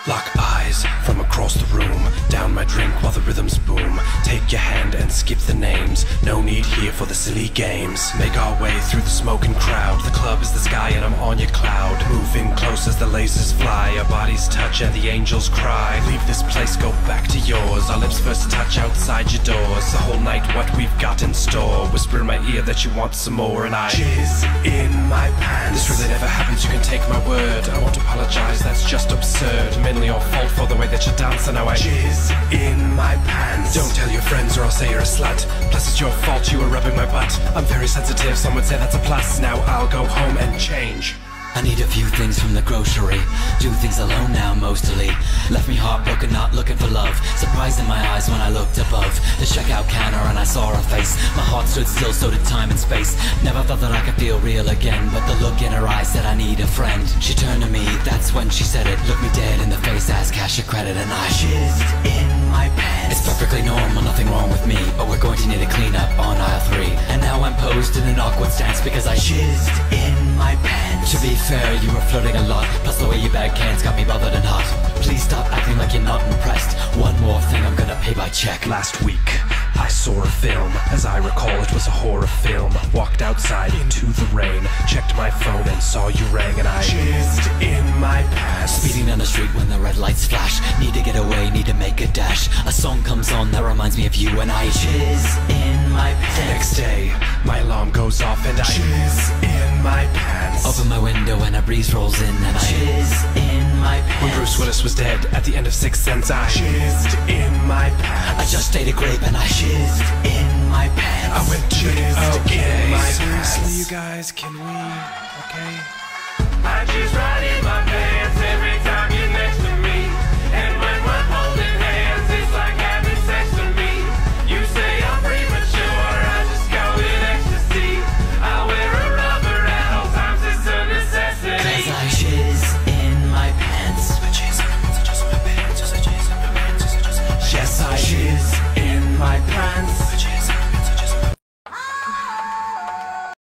Lock eyes from across the room. Down my drink while the rhythms boom. Take your hand and skip the names. No need here for the silly games. Make our way through the smoking crowd. The club is the sky and I'm on your cloud. Moving close as the lasers fly. Our bodies touch and the angels cry. Leave this place, go back to yours. Our lips first touch outside your doors. The whole night what we've got in store. Whisper in my ear that you want some more, and I jizz in my pants. This really never happens, you can take my word. I won't apologize, that's just absurd. Mainly your fault for the way that you dance, and now I jizz in my pants. Don't tell your friends or I'll say you're a slut. Plus it's your fault you were rubbing my butt. I'm very sensitive, some would say that's a plus. Now I'll go home and change. I need a few things from the grocery. Do things alone now mostly. Left me heartbroken, not looking for love. Surprised in my eyes when I looked above the checkout counter and I saw her face. My heart stood still, so did time and space. Never thought that I could feel real again, but the look in her eyes said I need a friend. She turned to me, that's when she said it. Looked me dead in the face, asked cash or credit, and I jizzed in my pants. It's perfectly normal, nothing wrong with me, but we're going to need a cleanup on aisle 3. And now I'm posed in an awkward stance because I jizzed in my pants. To be fair, you were flirting a lot, plus the way you bag cans got me bothered and hot. Please stop acting like you're not impressed. One more thing, I'm gonna pay by check. Last week, I saw a film. As I recall, it was a horror film. Walked outside into the rain, checked my phone and saw you rang, and I jizzed in my pants. Speeding down the street when the red lights flash. Need to get away, need to make a dash. A song comes on that reminds me of you, and I jizz in my pants. The next day, my alarm goes off and I jizz in my pants. Open my window and a breeze rolls in and I jizz in my pants. When Bruce Willis was dead at the end of Sixth Sense, I jizzed in my pants. I just ate a grape and I jizzed in my pants. I went jizzed in my pants. Seriously, you guys, can we? Okay. I jizz right